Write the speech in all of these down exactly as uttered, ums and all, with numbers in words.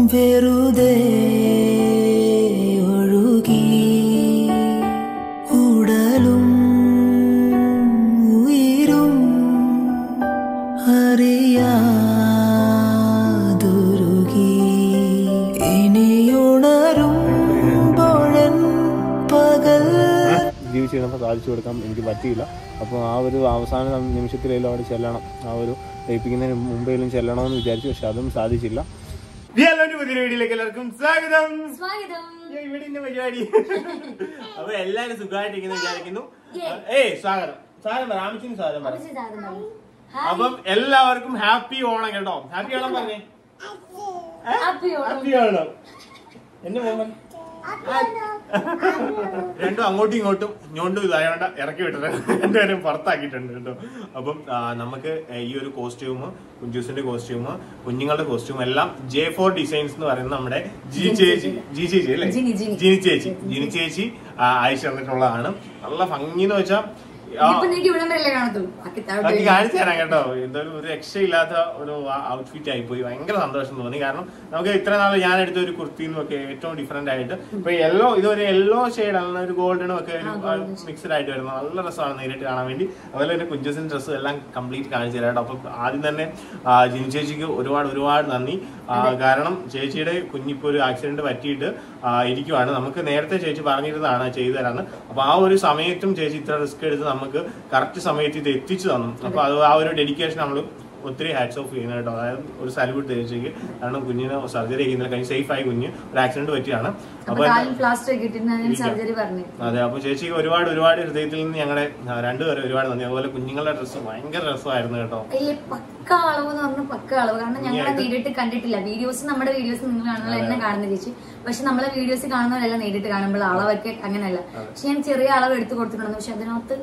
വെറുതെ ഒഴുകി ഉടലും ഉയരും അറിയാതുരുകി ഇനിയുണരുമ്പോഴൻ പകൽ ജീവിച്ചിരുന്നപ്പോൾ സാധിച്ചു കൊടുക്കാൻ എനിക്ക് പറ്റിയില്ല. അപ്പോൾ ആ ഒരു അവസാന നിമിഷത്തിലെല്ലാം അവിടെ ചെല്ലണം, ആ ഒരു ലയിപ്പിക്കുന്നതിന് മുമ്പേലും ചെല്ലണമെന്ന് വിചാരിച്ചു. പക്ഷെ അതും സാധിച്ചില്ല. പുതിയ വീഡിയോയിലേക്ക് എല്ലാവർക്കും സ്വാഗതം. ഇവിടെ പരിപാടി. അപ്പൊ എല്ലാരും സുഖമായിട്ടിരിക്കുന്നു വിചാരിക്കുന്നു. ഏയ് സ്വാഗതം സ്വാഗതം രാമച്ചിന് സ്വാഗതം പറയാം. അപ്പം എല്ലാവർക്കും ഹാപ്പി ഓണം കേട്ടോ. ഹാപ്പി ഓണം പറഞ്ഞേ. ഹാപ്പി ഓണം. എന്റെ മോഹൻ രണ്ടും അങ്ങോട്ടും ഇങ്ങോട്ടും ഞോണ്ടും ഇതായോണ്ട് ഇറക്കി വിട്ടത് രണ്ടുപേരും പുറത്താക്കിയിട്ടുണ്ട് കേട്ടോ. അപ്പം നമുക്ക് ഈ ഒരു കോസ്റ്റ്യൂം, കുഞ്ചൂസിന്റെ കോസ്റ്റ്യൂം, കുഞ്ഞുങ്ങളുടെ കോസ്റ്റ്യൂം എല്ലാം ജെ ഫോർ ഡിസൈൻസ് എന്ന് പറയുന്ന നമ്മുടെ ജി ചേച്ചി ജി ചേച്ചി അല്ലേ ജിനി ചേച്ചി ജിനി ചേച്ചി അയച്ചു തന്നിട്ടുള്ളതാണ്. നല്ല ഭംഗി എന്ന് വെച്ചാൽ കാണിച്ചു തരാം കേട്ടോ. എന്തൊരു ഒരു രക്ഷയില്ലാത്ത ഒരു ഔട്ട്ഫിറ്റ് ആയിപ്പോയി. ഭയങ്കര സന്തോഷം തോന്നി. കാരണം നമുക്ക് ഇത്ര നാൾ ഞാൻ എടുത്ത ഒരു കുർത്തിന്നും ഒക്കെ ഏറ്റവും ഡിഫറെന്റ് ആയിട്ട് ഇപ്പൊ യെല്ലോ, ഇതൊരു യെല്ലോ ഷെയ്ഡാണ്, ഒരു ഗോൾഡനും ഒക്കെ ഒരു മിക്സഡ് ആയിട്ട് വരുന്നത്. നല്ല രസമാണ് നേരിട്ട് കാണാൻ വേണ്ടി. അതുപോലെ തന്നെ കുഞ്ചസിന്റെ ഡ്രസ്സും എല്ലാം കംപ്ലീറ്റ് കാണിച്ചു തരാം. അപ്പൊ ആദ്യം തന്നെ ജിനി ചേച്ചിക്ക് ഒരുപാട് ഒരുപാട് നന്ദി. കാരണം ചേച്ചിയുടെ കുഞ്ഞിപ്പോ ഒരു ആക്സിഡന്റ് പറ്റിയിട്ട് ഇരിക്കുവാണ്. നമുക്ക് നേരത്തെ ചേച്ചി പറഞ്ഞിരുന്നതാണ് ചെയ്തു തരാന്ന്. അപ്പൊ ആ ഒരു സമയത്തും ചേച്ചി ഇത്ര റിസ്ക് എടുത്ത് നമുക്ക് കറക്റ്റ് സമയത്ത് ഇത് എത്തിച്ചു തന്നു. അപ്പൊ അത് ആ ഒരു ഡെഡിക്കേഷൻ നമ്മൾ ഒത്തിരി ഹാറ്റ്സ് ഓഫ് ചെയ്യുന്നത് കേട്ടോ. അതായത് ഒരു സല്യൂട്ട് ചേച്ചിക്ക്. കാരണം കുഞ്ഞിന് സർജറി ചെയ്യുന്നില്ല, കഴിഞ്ഞ് സേഫ് ആയി. കുഞ്ഞ് ഒരു ആക്സിഡന്റ് പറ്റിയാണ്. അപ്പൊ അതെ, അപ്പൊ ചേച്ചിക്ക് ഒരുപാട് ഒരുപാട് ഹൃദയത്തിൽ നിന്ന് ഞങ്ങളുടെ രണ്ടുപേരും ഒരുപാട് നന്ദി. അതുപോലെ കുഞ്ഞുങ്ങളുടെ ഡ്രസ്സ് ഭയങ്കര രസമായിരുന്നു കേട്ടോ. പക്ക അളവ് എന്ന് പറഞ്ഞാൽ പക്ക അളവ്. കാരണം ഞങ്ങളെ നേരിട്ട് കണ്ടിട്ടില്ല. വീഡിയോസ് നമ്മുടെ വീഡിയോസ് നിങ്ങൾ കാണുമ്പോൾ എന്നെ കാണുന്ന ചേച്ചി, പക്ഷെ നമ്മളെ വീഡിയോസ് കാണുന്നവരെല്ലാം നേരിട്ട് കാണുമ്പോൾ അളവൊക്കെ അങ്ങനെയല്ല. പക്ഷെ ഞാൻ ചെറിയ അളവ് എടുത്തു കൊടുത്തിട്ടുണ്ട്. പക്ഷെ അതിനകത്ത്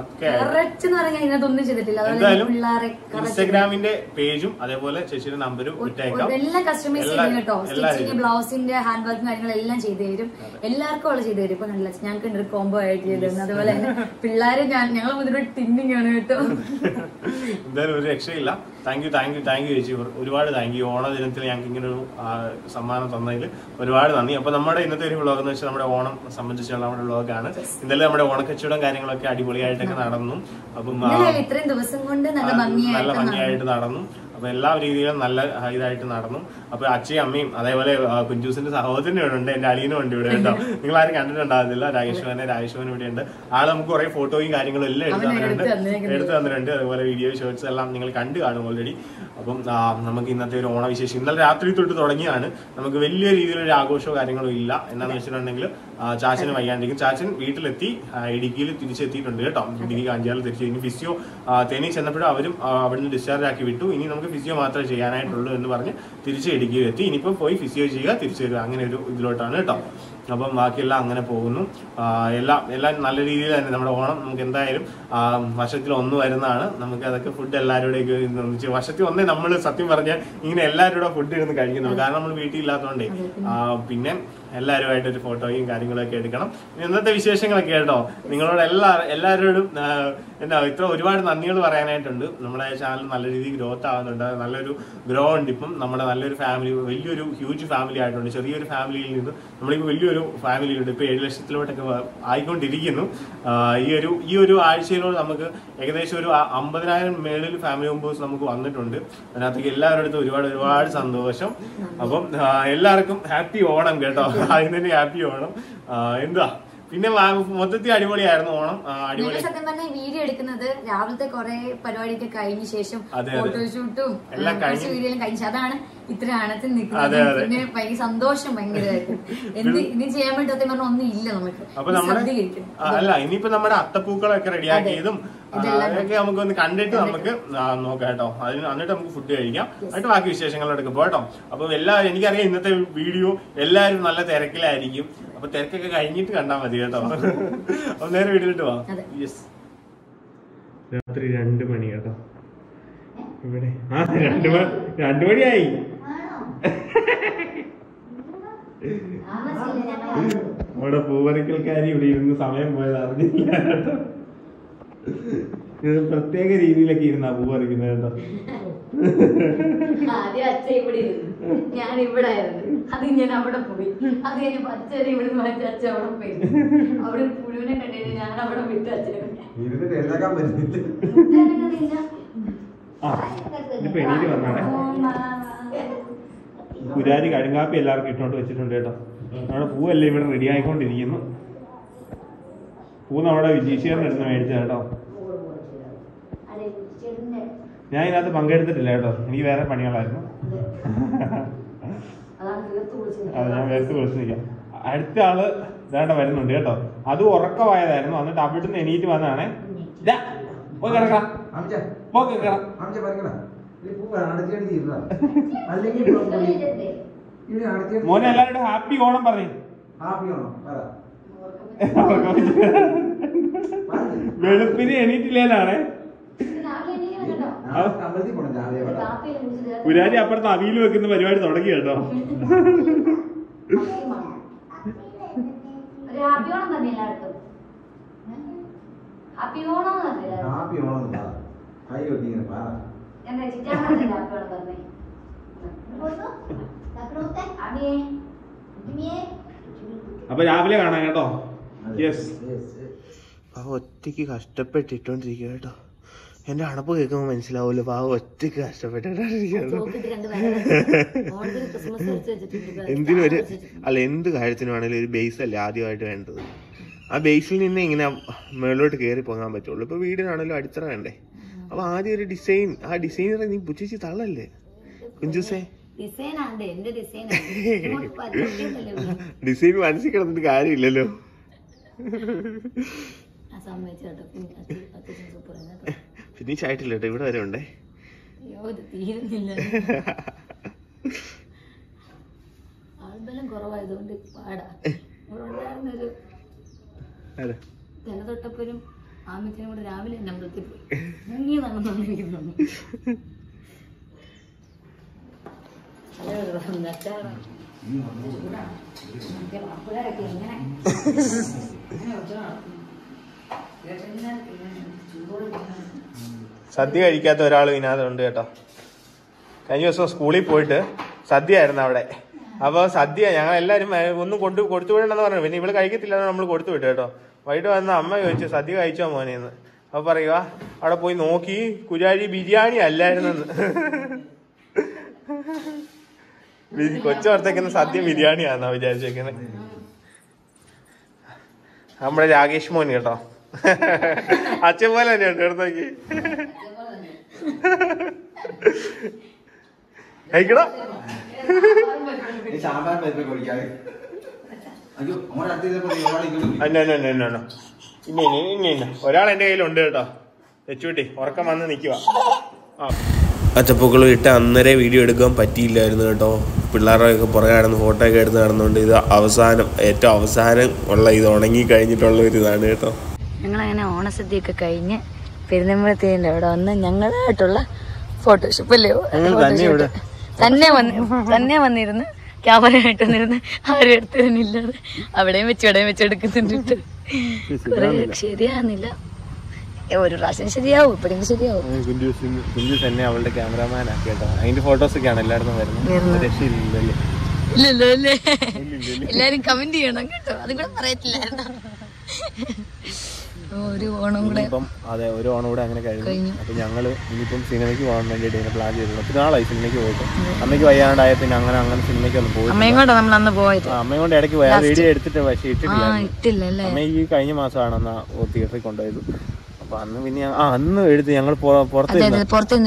ഇൻസ്റ്റാഗ്രാമിന്റെ പേജും അതേപോലെ ചേച്ചിയുടെ നമ്പരും എല്ലാം കസ്റ്റമൈസ് ചെയ്യും കേട്ടോ. സ്റ്റിച്ചിങ്, ബ്ലൗസിന്റെ ഹാൻഡ് വർക്കും കാര്യങ്ങളെല്ലാം ചെയ്തു തരും. എല്ലാവർക്കും അവള് ചെയ്തു തരും. ഇപ്പൊ കണ്ടില്ല, ഞങ്ങൾക്ക് ഒരു കോംബോ ആയിട്ട് ചെയ്തു തരുന്നത്. അതുപോലെ തന്നെ പിള്ളേര് ഞാൻ ഞങ്ങൾ മുതൽ ടിന്നിങ് ആണ് കേട്ടോ. എന്തായാലും ഒരു രക്ഷയില്ല. Thank you thank you thank you ചേച്ചി. ഒരുപാട് താങ്ക് യു. ഓണ ദിനത്തിൽ ഞങ്ങൾക്ക് ഇങ്ങനെ ഒരു സമ്മാനം തന്നതിൽ ഒരുപാട് നന്ദി. അപ്പൊ നമ്മുടെ ഇന്നത്തെ ഒരു വ്ളോഗ് എന്ന് വെച്ചാൽ നമ്മുടെ ഓണം സംബന്ധിച്ചുള്ള നമ്മുടെ വ്ളോഗാണ്. ഇന്നലെ നമ്മുടെ ഓണക്കച്ചവടം കാര്യങ്ങളൊക്കെ അടിപൊളിയായിട്ടൊക്കെ നടന്നു. അപ്പം ഇത്രയും ദിവസം കൊണ്ട് നല്ല ഭംഗിയായിട്ട് നടന്നു. അപ്പൊ എല്ലാ രീതിയിലും നല്ല ഇതായിട്ട് നടന്നു. അപ്പൊ അച്ഛയും അമ്മയും അതേപോലെ കുഞ്ചൂസിന്റെ സഹോദരനും ഇവിടെ ഉണ്ട്, എന്റെ അളിയനും ഉണ്ട് ഇവിടെ കേട്ടോ. നിങ്ങൾ ആരും കണ്ടിട്ടുണ്ടാകുന്നില്ല. രാജേശ്വരനെ രാജേശ്വരൻ ഇവിടെ ഉണ്ട്. ആള് നമുക്ക് കുറെ ഫോട്ടോയും കാര്യങ്ങളും എല്ലാം എടുത്തു തന്നിട്ടുണ്ട് എടുത്തു തന്നിട്ടുണ്ട് അതുപോലെ വീഡിയോ ഷോർട്സ് എല്ലാം നിങ്ങൾ കണ്ടു കാണും ഓൾറെഡി. അപ്പം നമുക്ക് ഇന്നത്തെ ഒരു ഓണവിശേഷം ഇന്നലെ രാത്രി തൊട്ട് തുടങ്ങിയാണ്. നമുക്ക് വലിയ രീതിയിലൊരു ആഘോഷമോ കാര്യങ്ങളോ ഇല്ല. എന്താന്ന് വെച്ചിട്ടുണ്ടെങ്കിൽ ചാച്ചന് വയ്യാണ്ടിരിക്കും. ചാച്ചൻ വീട്ടിലെത്തി, ഇടുക്കിയിൽ തിരിച്ചെത്തിയിട്ടുണ്ട് കേട്ടോ. ഇടുക്കി കാഞ്ചിയാറിൽ തിരിച്ചു. ഇനി ഫിസിയോ തേനി ചെന്നപ്പോഴും അവരും അവിടുന്ന് ഡിസ്ചാർജ് ആക്കി വിട്ടു. ഇനി നമുക്ക് ഫിസിയോ മാത്രമേ ചെയ്യാനായിട്ടുള്ളൂ എന്ന് പറഞ്ഞ് തിരിച്ച് ഇടുക്കിയിൽ എത്തി. ഇനിയിപ്പോൾ പോയി ഫിസിയോ ചെയ്യുക, തിരിച്ചു വരിക, അങ്ങനെ ഒരു ഇതിലോട്ടാണ് കേട്ടോ. അപ്പം ബാക്കിയെല്ലാം അങ്ങനെ പോകുന്നു. എല്ലാം എല്ലാം നല്ല രീതിയിൽ തന്നെ നമ്മുടെ ഓണം നമുക്ക് എന്തായാലും വർഷത്തിൽ ഒന്ന് വരുന്നതാണ്. നമുക്ക് അതൊക്കെ ഫുഡ് എല്ലാവരുടെയൊക്കെ ഒന്നിച്ച് വർഷത്തിൽ ഒന്നേ നമ്മൾ സത്യം പറഞ്ഞാൽ ഇങ്ങനെ എല്ലാവരുടെ ഫുഡ് ഇരുന്ന് കഴിക്കുന്നുള്ളൂ. കാരണം നമ്മൾ വീട്ടിലില്ലാത്തതുകൊണ്ടേ. പിന്നെ എല്ലാവരുമായിട്ട് ഒരു ഫോട്ടോയും കാര്യങ്ങളൊക്കെ എടുക്കണം. ഇന്നത്തെ വിശേഷങ്ങളൊക്കെ കേട്ടോ. നിങ്ങളോട് എല്ലാ എല്ലാവരോടും എന്താ ഇത്ര ഒരുപാട് നന്ദികൾ പറയാനായിട്ടുണ്ട്. നമ്മുടെ ചാനൽ നല്ല രീതിയിൽ ഗ്രോത്ത് ആവുന്നുണ്ട്. നല്ലൊരു ഗ്രോ ഉണ്ട്. ഇപ്പം നമ്മുടെ നല്ലൊരു ഫാമിലി, വലിയൊരു ഹ്യൂജ് ഫാമിലി ആയിട്ടുണ്ട്. ചെറിയൊരു ഫാമിലിയിൽ നിന്ന് നമ്മളിപ്പോൾ വലിയൊരു ഫാമിലിയുണ്ട്. ഇപ്പൊ ഏഴ് ലക്ഷത്തിലോട്ടൊക്കെ ആയിക്കൊണ്ടിരിക്കുന്നു. ഈ ഒരു ഈ ഒരു ആഴ്ചയിലോട് നമുക്ക് ഏകദേശം ഒരു അമ്പതിനായിരം മേളിൽ ഫാമിലി മെമ്പേഴ്സ് നമുക്ക് വന്നിട്ടുണ്ട്. അതിനകത്തേക്ക് എല്ലാവരുടെ ഒരുപാട് ഒരുപാട് സന്തോഷം. അപ്പം എല്ലാവർക്കും ഹാപ്പി ഓണം കേട്ടോ. അതിന് തന്നെ ഹാപ്പി ഓണം. എന്താ പിന്നെ മൊത്തത്തിൽ അടിപൊളിയായിരുന്നു ഓണം. അടിപൊളി സത്യം പറഞ്ഞാൽ വീഡിയോ എടുക്കുന്നത് രാവിലത്തെ കുറെ പരിപാടിയൊക്കെ കഴിഞ്ഞ ശേഷം ഫോട്ടോഷൂട്ടും എല്ലാം വീഡിയോയിലും കഴിഞ്ഞു. അതാണ് ഇത്ര അണത്തിൽ നിൽക്കുന്നത്. പിന്നെ ഭയങ്കര സന്തോഷം ഭയങ്കരമായിട്ട്. എന്ത് ഇനി ചെയ്യാൻ വേണ്ടി സത്യം പറഞ്ഞാൽ ഒന്നും ഇല്ല നമുക്ക്. അപ്പൊ നമ്മുടെ അല്ല ഇനിയിപ്പോ നമ്മുടെ അത്തപ്പൂക്കളൊക്കെ റെഡിയാക്കിയതും അതൊക്കെ നമുക്ക് ഒന്ന് കണ്ടിട്ട് നമുക്ക് നോക്കാം കേട്ടോ. അതിന് എന്നിട്ട് നമുക്ക് ഫുഡ് കഴിക്കാം. എന്നിട്ട് ബാക്കി വിശേഷങ്ങളോടൊക്കെ പോട്ടോ. അപ്പൊ എല്ലാവരും എനിക്കറിയാം ഇന്നത്തെ വീഡിയോ എല്ലാവരും നല്ല തിരക്കിലായിരിക്കും. അപ്പൊ തിരക്കൊക്കെ കഴിഞ്ഞിട്ട് കണ്ടാൽ മതി കേട്ടോ. അപ്പൊ നേരെ വീട്ടിലിട്ട് പോവാം. യെസ്, രാത്രി രണ്ടു മണി കേട്ടോ ഇവിടെ. ആ രണ്ടു മണി രണ്ടു മണിയായി. നമ്മുടെ പൂവരക്കൽക്കാരി ഇവിടെ ഇരുന്ന് സമയം പോയത് അറിഞ്ഞില്ല കേട്ടോ. ഇത് പ്രത്യേക രീതിയിലൊക്കെ ഇരുന്നാ പൂ പറിക്കുന്നത് കേട്ടോ. ആദ്യം അച്ഛൻ ഇവിടെ ഇരുന്നു, ഞാൻ ഇവിടെ ആയിരുന്നു. അത് ഞാൻ അവിടെ പോയി. അത് കഴിഞ്ഞ് അച്ഛനെ ഇവിടെ മാറ്റി അച്ഛൻ അവിടെ പോയി. അവിടെ ഒരു പുഴുവിനെ കണ്ടിട്ട് ഞാൻ അവിടെ വിട്ടു അച്ഛനെ. ഇപ്പൊ എണീറ്റ് വന്നാണേ. പുരാരി കടുങ്കാപ്പി എല്ലാവർക്കും ഇട്ടോണ്ട് വെച്ചിട്ടുണ്ട് കേട്ടോ. നമ്മുടെ പൂവെല്ലാം ഇവിടെ റെഡി ആയിക്കൊണ്ടിരിക്കുന്നു. പൂ നമ്മുടെ വിജീശ്വരൻ്റെ അടുത്ത് മേടിച്ച കേട്ടോ. ഞാൻ ഇതിനകത്ത് പങ്കെടുത്തിട്ടില്ല കേട്ടോ, എനിക്ക് വേറെ പണികളായിരുന്നു. അത് ഞാൻ വേർത്ത് കുളിച്ച് നിൽക്കാം. അടുത്ത ആള് ഇതാണ്ട് വരുന്നുണ്ട് കേട്ടോ. അത് ഉറക്കമായതായിരുന്നു, എന്നിട്ട് അവിടുന്ന് എണീറ്റ് വന്നാണേ. പോയി കിടക്കാം, പോയി കിടക്കാം. മോനെ എല്ലാവരോടും ഹാപ്പി ഓണം പറഞ്ഞു. വെളുപ്പിന് എണീറ്റില്ലേലാണേ. പുരാരി അപ്പുറത്ത് അവിയിൽ വെക്കുന്ന പരിപാടി തുടങ്ങി കേട്ടോ. അപ്പൊ രാവിലെ കാണാം കേട്ടോ. യെസ്, ഒറ്റയ്ക്ക് കഷ്ടപ്പെട്ടിട്ടോണ്ടിരിക്കുക കേട്ടോ. എന്റെ അണപ്പ് കേൾക്കുമ്പോൾ മനസ്സിലാവൂല്ലോ, പാവം ഒറ്റയ്ക്ക് കഷ്ടപ്പെട്ടിട്ടാണ്. എന്തിനൊരു അല്ല എന്ത് കാര്യത്തിനും ആണെങ്കിലും ഒരു ബേസ് അല്ലേ ആദ്യമായിട്ട് വേണ്ടത്. ആ ബേസിൽ നിന്ന് ഇങ്ങനെ മുകളിലോട്ട് കയറി പോകാൻ പറ്റുള്ളൂ. ഇപ്പൊ വീടിനാണല്ലോ അടിത്തറ വേണ്ടേ. അപ്പൊ ആദ്യം ഒരു ഡിസൈൻ, ആ ഡിസൈനറെ നീ പുച്ഛിച്ച് തള്ളല്ലേ കുഞ്ചൂസേ. ഡിസൈൻ മനസ്സിൽ കിടന്നിട്ട് കാര്യമില്ലല്ലോ. ഫിനിഷ് ആയിട്ടില്ല കേട്ടോ, ഇവിടെ വരെ ഉണ്ടേ. കുറവായതുകൊണ്ട് പാടാ. ചില തൊട്ടപ്പോഴും ആമിച്ചനും കൂടെ രാവിലെ എന്നെ അമ്പലത്തിൽ പോയി മുങ്ങിയതാണെന്നു. സദ്യ കഴിക്കാത്ത ഒരാൾ ഇതിനകത്തുണ്ട് കേട്ടോ. കഴിഞ്ഞ ദിവസം സ്കൂളിൽ പോയിട്ട് സദ്യ ആയിരുന്നു അവിടെ. അപ്പൊ സദ്യ ഞങ്ങൾ എല്ലാരും ഒന്നും കൊണ്ട് കൊടുത്തു വിടണമെന്ന് പറഞ്ഞു. പിന്നെ ഇവള് കഴിക്കത്തില്ല, നമ്മൾ കൊടുത്തു വിട്ടു കേട്ടോ. വൈകിട്ട് വന്ന അമ്മ ചോദിച്ചു സദ്യ കഴിച്ചോ മോനെന്ന്. അപ്പൊ പറയുക അവിടെ പോയി നോക്കി കുരാരി ബിരിയാണി അല്ലായിരുന്നെന്ന്. കൊച്ചു ഓർത്തേക്കുന്ന സദ്യ ബിരിയാണിയാന്നാ വിചാരിച്ചേക്കുന്നത്. നമ്മുടെ രാകേഷ് മോൻ കേട്ടോ, അച്ഛൻ പോലെ തന്നെയുണ്ട് എടുത്തോക്കി. കഴിക്കണോ? ഒരാൾ എന്റെ കയ്യിലുണ്ട് കേട്ടോ. വെച്ചുകൂട്ടി ഉറക്കം വന്ന് നിൽക്കുക. അച്ചപ്പൂക്കളും ഇട്ട് അന്നേരെ വീഡിയോ എടുക്കാൻ പറ്റിയില്ലായിരുന്നു കേട്ടോ. പിള്ളേരുടെയൊക്കെ പുറകെ കിടന്ന് ഫോട്ടോ ഒക്കെ എടുത്ത് നടന്നുകൊണ്ട് ഇത് അവസാനം ഏറ്റവും അവസാനം ഉള്ള ഇത് ഉണങ്ങി കഴിഞ്ഞിട്ടുള്ള ഒരു ഇതാണ് കേട്ടോ. ഞങ്ങളങ്ങനെ ഓണസദ്യയൊക്കെ കഴിഞ്ഞ് പെരുന്തമ്പലത്തിന്റെ അവിടെ വന്ന് ഞങ്ങളായിട്ടുള്ള ഫോട്ടോഷൂപ്പ് അല്ലേ തന്നെ വന്ന് തന്നെ വന്നിരുന്ന് ക്യാമറ ആയിട്ട് വന്നിരുന്ന് ആരും എടുത്തതിനില്ലാതെ അവിടെയും വെച്ച് ഇവിടെയും വെച്ചെടുക്കുന്നുണ്ട്. കുറെ ശരിയാകുന്നില്ല, ഒരു പ്രാവശ്യം ശരിയാവും, എപ്പോഴെങ്കിലും ശരിയാവും. കുഞ്ചൂസ് തന്നെ അവളുടെ ക്യാമറമാൻ ആക്കി കേട്ടോ. അതിന്റെ ഫോട്ടോസ് ഒക്കെയാണ് എല്ലായിടത്തും വരുന്നത്. രക്ഷയില്ലല്ലേ? ഇല്ലല്ലോ അല്ലേ? എല്ലാരും കമന്റ് ചെയ്യണം കേട്ടോ, അതും കൂടെ പറയത്തില്ലായിരുന്നു. ഒരു ഓണം കൂടെ അതെ, ഒരു ഓണം കൂടെ അങ്ങനെ കഴിഞ്ഞു. അപ്പൊ ഞങ്ങള് ഇനിയിപ്പം സിനിമയ്ക്ക് പോകാൻ വേണ്ടിട്ട് ഇങ്ങനെ പ്ലാൻ ചെയ്തിരുന്നു. ഒത്തിരി നാളായി സിനിമയ്ക്ക് പോയിട്ട്. അമ്മയ്ക്ക് വയ്യാണ്ടായ പിന്നെ അങ്ങനെ അങ്ങനെ സിനിമയ്ക്ക് ഒന്നും പോയി. അമ്മയും കൊണ്ട് നമ്മൾ അന്ന് പോയത്. അമ്മയും കൊണ്ട് ഇടയ്ക്ക് പോയി വീഡിയോ എടുത്തിട്ട് പക്ഷേ ഇട്ടിട്ടില്ല. അമ്മയ്ക്ക് കഴിഞ്ഞ മാസമാണ് എന്നാ തിയേറ്ററിൽ കൊണ്ടുപോയത്. അപ്പൊ അന്ന് പിന്നെ ആ അന്ന് എടുത്ത് ഞങ്ങൾ പുറത്ത്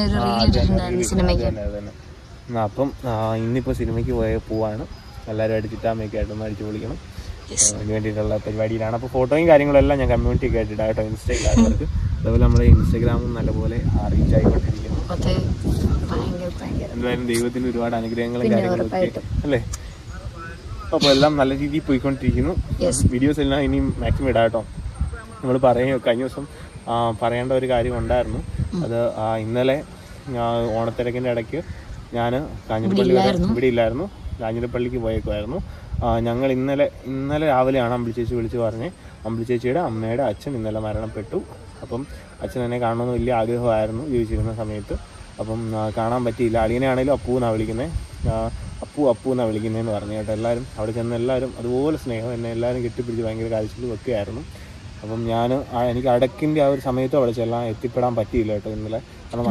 അപ്പം ഇന്നിപ്പോ സിനിമയ്ക്ക് പോയ പോവാണ്. എല്ലാവരും അടിച്ചിട്ട് അമ്മയ്ക്ക് ആയിട്ടൊന്ന് അടിച്ചു പൊളിക്കണം. അതിന് വേണ്ടിയിട്ടുള്ള പരിപാടിയിലാണ്. അപ്പോൾ ഫോട്ടോയും കാര്യങ്ങളെല്ലാം ഞാൻ കമ്മ്യൂണിറ്റി ഒക്കെ ആയിട്ടിടാം കേട്ടോ ഇൻസ്റ്റാഗ്രാമിലേക്ക്. അതുപോലെ നമ്മുടെ ഇൻസ്റ്റാഗ്രാമും നല്ലപോലെ റീച്ച് ആയിക്കൊണ്ടിരിക്കുന്നു. എന്തായാലും ദൈവത്തിന് ഒരുപാട് അനുഗ്രഹങ്ങളും കാര്യങ്ങളൊക്കെ അല്ലേ. അപ്പോൾ എല്ലാം നല്ല രീതിയിൽ പോയിക്കൊണ്ടിരിക്കുന്നു. വീഡിയോസ് എല്ലാം ഇനിയും മാക്സിമം ഇടാം കേട്ടോ. നമ്മൾ പറയും കഴിഞ്ഞ ദിവസം പറയേണ്ട ഒരു കാര്യം ഉണ്ടായിരുന്നു. അത് ഇന്നലെ ഓണത്തിരക്കിൻ്റെ ഇടയ്ക്ക് ഞാൻ കാഞ്ഞിരപ്പള്ളി ഇവിടെ ഇല്ലായിരുന്നു, കാഞ്ഞിരപ്പള്ളിക്ക് പോയേക്കുമായിരുന്നു. ഞങ്ങൾ ഇന്നലെ ഇന്നലെ രാവിലെയാണ് അമ്പിളി ചേച്ചി വിളിച്ച് പറഞ്ഞ് അമ്പിളി ചേച്ചിയുടെ അമ്മയുടെ അച്ഛൻ ഇന്നലെ മരണപ്പെട്ടു. അപ്പം അച്ഛൻ എന്നെ കാണണമെന്ന് വലിയ ആഗ്രഹമായിരുന്നു ജീവിച്ചിരുന്ന സമയത്ത്. അപ്പം കാണാൻ പറ്റിയില്ല. അളിയനെ ആണെങ്കിലും അപ്പു എന്നാണ് വിളിക്കുന്നത്, അപ്പു അപ്പു എന്നാണ് വിളിക്കുന്നതെന്ന് പറഞ്ഞു കേട്ടോ. എല്ലാവരും അവിടെ ചെന്ന് എല്ലാവരും അതുപോലെ സ്നേഹം എന്നെ എല്ലാവരും കെട്ടിപ്പിടിച്ച് ഭയങ്കര കാഴ്ചയിൽ വെക്കുകയായിരുന്നു. അപ്പം ഞാൻ എനിക്ക് അടക്കിൻ്റെ ആ ഒരു സമയത്ത് അവിടെ ചെല്ലാൻ എത്തിപ്പെടാൻ പറ്റിയില്ല കേട്ടോ ഇന്നലെ. കാരണം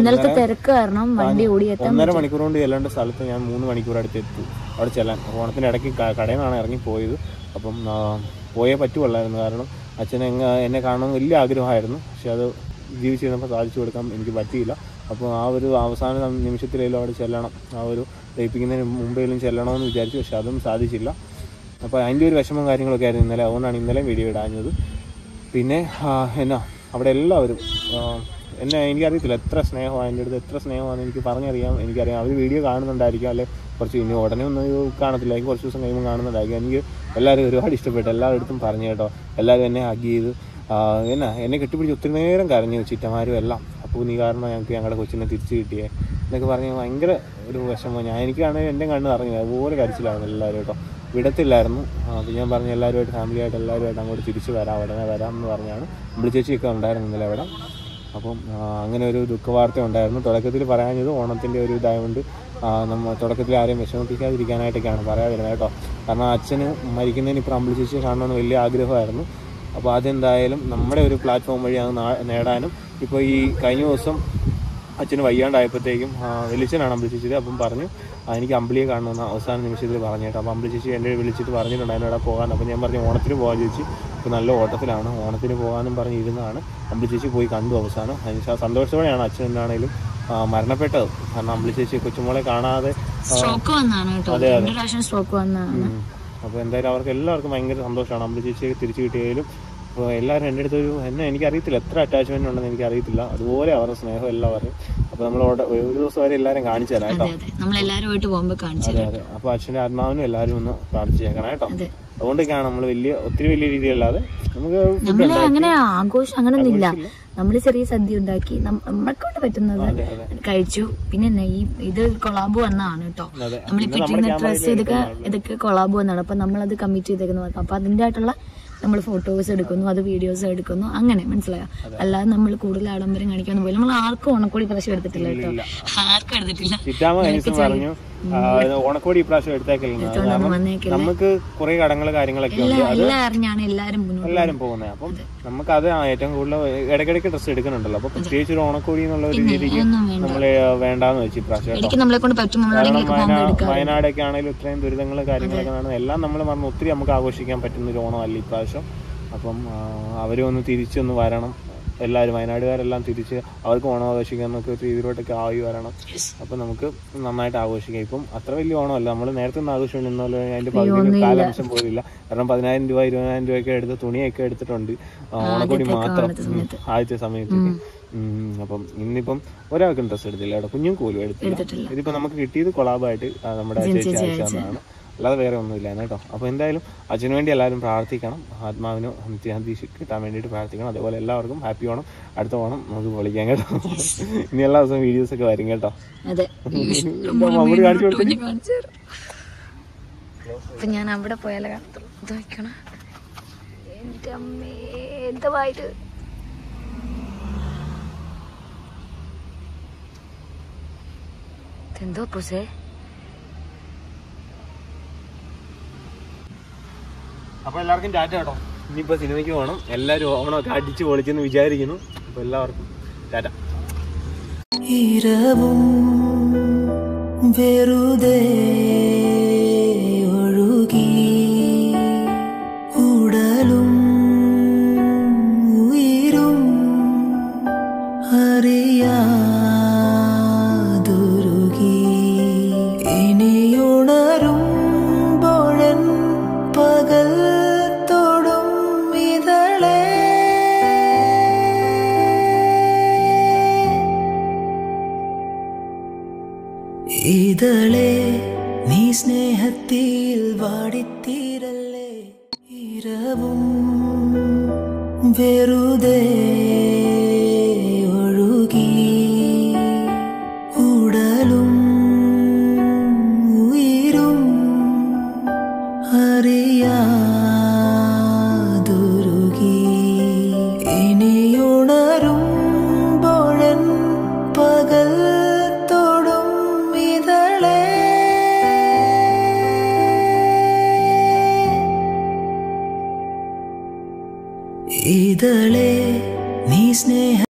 ഭയങ്കര ഒന്നര മണിക്കൂർ കൊണ്ട് ചെല്ലേണ്ട സ്ഥലത്ത് ഞാൻ മൂന്ന് മണിക്കൂർ അടുത്ത് എത്തി അവിടെ ചെല്ലാൻ. ഓണത്തിൻ്റെ ഇടയ്ക്ക് കടയിൽ നിന്നാണ് ഇറങ്ങിപ്പോയത്. അപ്പം പോയേ പറ്റുള്ളായിരുന്നു, കാരണം അച്ഛനെ എന്നെ കാണണമെന്ന് വലിയ ആഗ്രഹമായിരുന്നു. പക്ഷെ അത് ജീവിച്ചിരുന്നപ്പോൾ സാധിച്ചു കൊടുക്കാൻ എനിക്ക് പറ്റിയില്ല. അപ്പോൾ ആ ഒരു അവസാന നിമിഷത്തിലേലും അവിടെ ചെല്ലണം, ആ ഒരു ലയിപ്പിക്കുന്നതിന് മുമ്പേലും ചെല്ലണമെന്ന് വിചാരിച്ചു. പക്ഷെ അതും സാധിച്ചില്ല. അപ്പോൾ അതിൻ്റെ ഒരു വിഷമം കാര്യങ്ങളൊക്കെ ആയിരുന്നു ഇന്നലെ. അതുകൊണ്ടാണ് ഇന്നലെ വീഡിയോ ഇടാഞ്ഞത്. പിന്നെ എന്നാ അവിടെ എല്ലാവരും എന്നെ എനിക്കറിയത്തില്ല എത്ര സ്നേഹമാണ് എൻ്റെ അടുത്ത്, എത്ര സ്നേഹമാണെന്ന് എനിക്ക് പറഞ്ഞറിയാം. എനിക്കറിയാം അവർ വീഡിയോ കാണുന്നുണ്ടായിരിക്കും, അല്ലെ കുറച്ച് ഇനി ഉടനെ ഒന്നും കാണത്തില്ല, എനിക്ക് കുറച്ച് ദിവസം കഴിയുമ്പോൾ കാണുന്നുണ്ടായിരിക്കും. എനിക്ക് എല്ലാവരും ഒരുപാട് ഇഷ്ടപ്പെട്ടു, എല്ലാവരുടെ അടുത്തും പറഞ്ഞു കേട്ടോ. എല്ലാവരും എന്നെ ഹഗ് ചെയ്ത് എന്നാ എന്നെ കെട്ടിപ്പിടിച്ച് ഒത്തിരി നേരം കരഞ്ഞു, ചിറ്റമാരും എല്ലാം. അപ്പോൾ നീ കാരണം ഞങ്ങൾക്ക് ഞങ്ങളുടെ കൊച്ചിനെ തിരിച്ച് കിട്ടിയേ എന്നൊക്കെ പറഞ്ഞ് ഭയങ്കര ഒരു വിഷമം. ഞാൻ എനിക്കാണെങ്കിൽ എൻ്റെ കണ്ണ് നിറഞ്ഞു, അതുപോലെ കരച്ചിലായിരുന്നു എല്ലാവരും കേട്ടോ. വിടത്തില്ലായിരുന്നു. അപ്പോൾ ഞാൻ പറഞ്ഞു എല്ലാവരുമായിട്ട് ഫാമിലിയായിട്ട് എല്ലാവരുമായിട്ട് അങ്ങോട്ട് തിരിച്ച് വരാം, ഉടനെ വരാം എന്ന് പറഞ്ഞാണ്. അമ്പിളിച്ചേച്ചിയൊക്കെ ഉണ്ടായിരുന്നു ഇന്നലെ അവിടെ. അപ്പം അങ്ങനെ ഒരു ദുഃഖവാർത്ത ഉണ്ടായിരുന്നു. തുടക്കത്തിൽ പറയാഞ്ഞത് ഓണത്തിൻ്റെ ഒരു ഇതായതുകൊണ്ട് നമ്മൾ തുടക്കത്തിൽ ആരെയും വിഷമിപ്പിക്കാതിരിക്കാനായിട്ടൊക്കെയാണ് പറയാതിരുന്നത് കേട്ടോ. കാരണം അച്ഛന് മരിക്കുന്നതിന് ഇപ്പോൾ അമ്പിളിച്ചേച്ചിയെ കാണണമെന്ന് വലിയ ആഗ്രഹമായിരുന്നു. അപ്പോൾ അതെന്തായാലും നമ്മുടെ ഒരു പ്ലാറ്റ്ഫോം വഴി അത് നേടാനും. ഇപ്പോൾ ഈ കഴിഞ്ഞ ദിവസം അച്ഛന് വയ്യാണ്ടായപ്പോഴത്തേക്കും വെളിച്ചനാണ് അമ്പിളിച്ചേച്ചി. അപ്പം പറഞ്ഞു എനിക്ക് അമ്പിളിയെ കാണണമെന്ന് അവസാന നിമിഷത്തിൽ പറഞ്ഞു കേട്ടോ. അപ്പോൾ അമ്പിളിച്ചേച്ചി എൻ്റെ വിളിച്ചിട്ട് പറഞ്ഞിട്ടുണ്ടായിരുന്നു അവിടെ പോകാൻ. അപ്പോൾ ഞാൻ പറഞ്ഞു ഓണത്തിന് പോകാൻ ചോദിച്ചു. ഇപ്പോൾ നല്ല ഓട്ടത്തിലാണ്, ഓണത്തിന് പോകാനും പറഞ്ഞിരുന്നതാണ്. അമ്പിളിച്ചേച്ചി പോയി കണ്ടു അവസാനം. അതിന് സന്തോഷത്തോടെയാണ് അച്ഛൻ എന്നാണേലും മരണപ്പെട്ടത്. കാരണം അമ്പിളിച്ചേച്ചി കൊച്ചുമോളെ കാണാതെ അതെ അതെ അപ്പോൾ എന്തായാലും അവർക്ക് എല്ലാവർക്കും ഭയങ്കര സന്തോഷമാണ് അമ്പിളിച്ചേച്ചിയെ തിരിച്ചു കിട്ടിയാലും. അപ്പോൾ എല്ലാവരും എൻ്റെ അടുത്തൊരു എന്നെ എനിക്കറിയത്തില്ല എത്ര അറ്റാച്ച്മെൻറ്റ് ഉണ്ടെന്ന് എനിക്കറിയത്തില്ല, അതുപോലെ അവരുടെ സ്നേഹം എല്ലാവരും. അപ്പോൾ നമ്മൾ ഒരു ദിവസം വരെ എല്ലാവരും കാണിച്ചു തരാം കേട്ടോ. അതെ അതെ അപ്പോൾ അച്ഛൻ്റെ ആത്മാവിനും എല്ലാവരും ഒന്ന് പ്രാർത്ഥിച്ചേക്കണം കേട്ടോ. അതുകൊണ്ടൊക്കെയാണ് നമ്മൾ വലിയ ഒത്തിരി വലിയ രീതിയിലല്ലാതെ നമുക്ക് അങ്ങനെ ആഘോഷം അങ്ങനൊന്നും ഇല്ല. നമ്മള് ചെറിയ സദ്യ ഉണ്ടാക്കി നമ്മളെക്കൊണ്ട് പറ്റുന്നത് കഴിച്ചു. പിന്നെ ഈ ഇത് കൊളാബ് വന്നതാണ് കേട്ടോ. നമ്മളിപ്പോ ഇട്ടിരുന്ന ഡ്രസ് ഇതൊക്കെ ഇതൊക്കെ കൊളാബ് വന്നതാണ്. അപ്പൊ നമ്മളത് കമ്മിറ്റ് ചെയ്തേക്കുന്നത്. അപ്പൊ അതിന്റെ ആയിട്ടുള്ള നമ്മൾ ഫോട്ടോസ് എടുക്കുന്നു, അത് വീഡിയോസ് എടുക്കുന്നു, അങ്ങനെ മനസ്സിലായോ. അല്ലാതെ നമ്മൾ കൂടുതൽ ആഡംബരം കാണിക്കാൻ പോലും നമ്മൾ ആർക്കും ഓണക്കോടി പ്രാവശ്യം എടുത്തിട്ടില്ല കേട്ടോ. ആർക്കും എടുത്തിട്ടില്ല. ഓണക്കോടി ഇപ്രാവശ്യം എടുത്തേക്കില്ല. നമുക്ക് കുറെ കടങ്ങൾ കാര്യങ്ങളൊക്കെ അറിഞ്ഞാണ് എല്ലാരും എല്ലാരും പോകുന്നത്. അപ്പം നമുക്ക് അത് ഏറ്റവും കൂടുതൽ ഇടയ്ക്കിടയ്ക്ക് ഡ്രസ്സ് എടുക്കുന്നുണ്ടല്ലോ. അപ്പൊ പ്രത്യേകിച്ച് ഒരു ഓണക്കോടി എന്നുള്ള ഒരു രീതിക്ക് നമ്മള് വേണ്ടാന്ന് വെച്ച് ഇപ്രാവശ്യം. വയനാടൊക്കെ ആണെങ്കിലും ഇത്രയും ദുരിതങ്ങൾ കാര്യങ്ങളൊക്കെ നടന്നത് എല്ലാം നമ്മൾ പറഞ്ഞ് ഒത്തിരി നമുക്ക് ആഘോഷിക്കാൻ പറ്റുന്ന ഒരു ഓണമല്ല ഇപ്രാവശ്യം. അപ്പം അവരും ഒന്ന് തിരിച്ചൊന്ന് വരണം, എല്ലാവരും വയനാടുകാരെല്ലാം തിരിച്ച് അവർക്ക് ഓണം ആഘോഷിക്കാന്നൊക്കെ രീതിയിലോട്ടൊക്കെ ആയി വരണം. അപ്പം നമുക്ക് നന്നായിട്ട് ആഘോഷിക്കാം. ഇപ്പം അത്ര വലിയ ഓണമല്ല, നമ്മൾ നേരത്തെ ഒന്ന് ആഘോഷം ഇന്നലെ അതിന്റെ പകുതി കാലംശം പോലില്ല. കാരണം പതിനായിരം രൂപ ഇരുപതിനായിരം രൂപയൊക്കെ എടുത്ത് തുണിയൊക്കെ എടുത്തിട്ടുണ്ട് ഓണക്കോടി മാത്രം ആദ്യത്തെ സമയത്തൊക്കെ. അപ്പം ഇന്നിപ്പം ഒരാൾക്കും ഡ്രസ്സ് എടുത്തില്ല കേട്ടോ, കുഞ്ഞും കോലും എടുത്തില്ല. ഇതിപ്പോ നമുക്ക് കിട്ടിയത് കൊളാബായിട്ട് നമ്മുടെ ചേച്ചി അയച്ചാണ്, അല്ലാതെ വേറെ ഒന്നുമില്ല കേട്ടോ. അപ്പോൾ എന്തായാലും അച്ഛന് വേണ്ടി എല്ലാവരും പ്രാർത്ഥിക്കണം, ആത്മാവിന് നിത്യശാന്തി കിട്ടാൻ വേണ്ടിയിട്ട് പ്രാർത്ഥിക്കണം. അതേപോലെ എല്ലാവർക്കും ഹാപ്പി ഓണം. അടുത്ത ഓണം നമുക്ക് പൊളിക്കാം കേട്ടോ. ഇനി എല്ലാ ദിവസവും വീഡിയോസ് ഒക്കെ വരും കേട്ടോ. അപ്പൊ ഞാൻ അവിടെ പോയാലോ കാണത്തുള്ളൂ. എന്റെ അമ്മേ എന്തായിട്ട് എന്തോ പൂസേ. അപ്പൊ എല്ലാവർക്കും ടാറ്റ കേട്ടോ. ഇനിയിപ്പോ സിനിമയ്ക്ക് പോകണം. എല്ലാവരും ഓണമൊക്കെ അടിച്ചു പൊളിച്ചെന്ന് വിചാരിക്കുന്നു. അപ്പൊ എല്ലാവർക്കും ടാറ്റ. ഇരവും വെറുതെ ഒഴുകി ഉടലും ഉയരും അറിയാതുരുകി ഇനിയുണരും പോഴൻ പകൽ തൊടും ഇതളേ ഇതളേ നീ സ്നേഹത്തിൽ വാടിത്തീരല്ലേ. ഇരവും വെറുതെ ഒഴുകി ഉടലും ഉയരും അറിയാതുരുകി ഇനിയുണ ഇതളേ നീ സ്നേഹ